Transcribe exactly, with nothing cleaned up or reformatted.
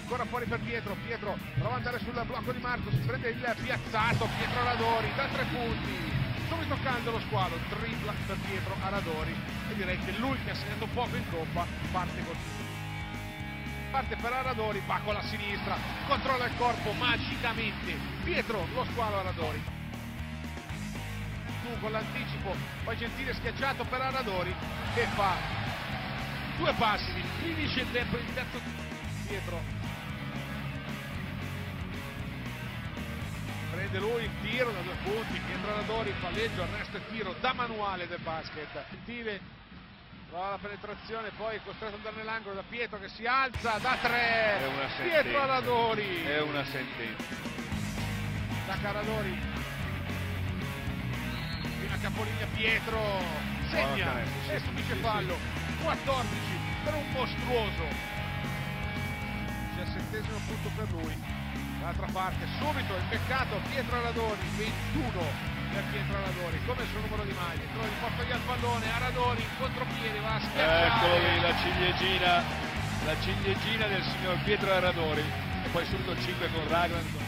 ancora fuori per Pietro, Pietro prova ad andare sul blocco di Marco, si prende il piazzato, Pietro Aradori da tre punti, subito caldo lo squalo, tripla per Pietro Aradori, e direi che lui che ha segnato poco in coppa parte col parte per Aradori, va con la sinistra, controlla il corpo magicamente, Pietro lo squalo Aradori, tu con l'anticipo, poi Gentile schiacciato per Aradori che fa due passi, finisce il tempo in terzo. Pietro prende lui il tiro da due punti, Pietro Aradori, palleggio, arresto e tiro da manuale del basket. Gentile trova la penetrazione, poi è costretto ad andare nell'angolo da Pietro che si alza da tre, è una Pietro Aradori, è una sentenza da Aradori fino a capolinea, Pietro segna oh, e subisce sì, fallo, sì. quattordici per un mostruoso, diciassettesimo punto per lui. D'altra parte subito il peccato, Pietro Aradori, ventuno per Pietro Aradori come il suo numero di maglia, trova il porta via il pallone, Aradori in contropiede va a schiacciare, eccolo lì la ciliegina la ciliegina del signor Pietro Aradori, e poi subito cinque con Ragland.